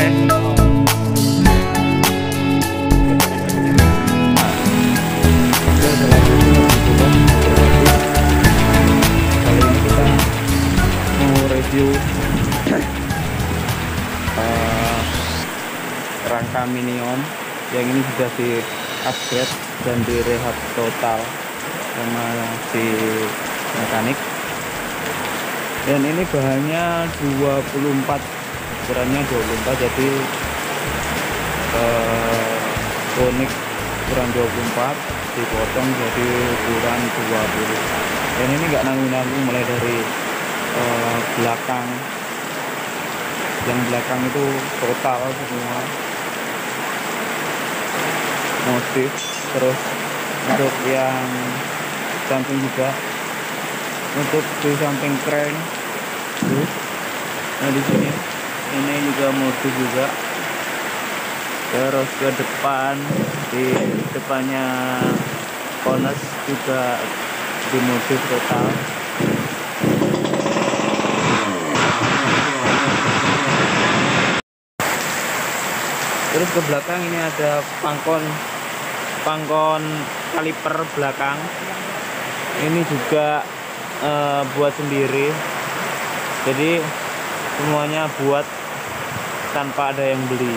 ya. Review rangka Minion yang ini sudah di upgrade dan direhab total sama si mekanik, dan ini bahannya 24, ukurannya 24, jadi bonek ukuran 24 dipotong jadi ukuran 20, dan ini nggak nanggung-nanggung mulai dari belakang, yang belakang itu total semua motif, terus untuk yang samping juga, untuk di samping kren tuh, nah di sini ini juga motif juga, terus ke depan, di depannya Kones juga dimodif total. Terus ke belakang ini ada pangkon kaliper belakang, ini juga buat sendiri, jadi semuanya buat tanpa ada yang beli.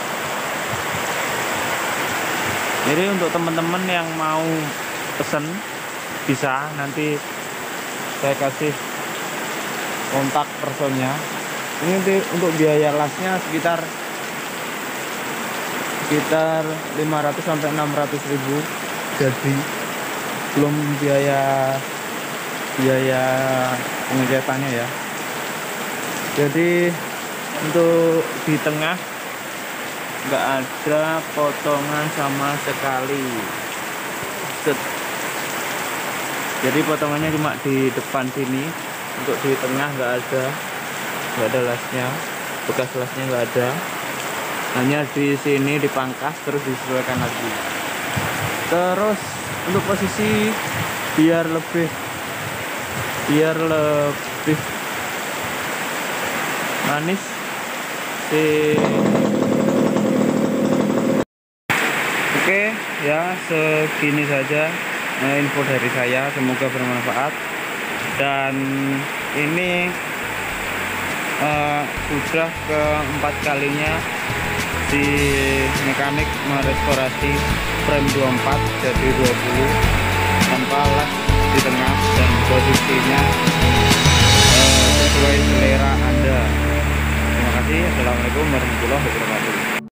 Jadi untuk teman-teman yang mau pesen bisa, nanti saya kasih kontak personnya. Ini untuk biaya lasnya sekitar 500 sampai 600 ribu, jadi belum biaya pengecatannya ya. Jadi untuk di tengah nggak ada potongan sama sekali. Jadi potongannya cuma di depan sini, untuk di tengah nggak ada lasnya, bekas lasnya nggak ada. Hanya di sini dipangkas terus disesuaikan lagi. Terus untuk posisi biar lebih manis Oke ya, segini saja info dari saya, semoga bermanfaat. Dan ini sudah keempat kalinya si mekanik merestorasi frame 24 jadi 20 tanpa las di tengah, dan posisinya sesuai selera Anda. Terima kasih. Assalamualaikum warahmatullahi wabarakatuh.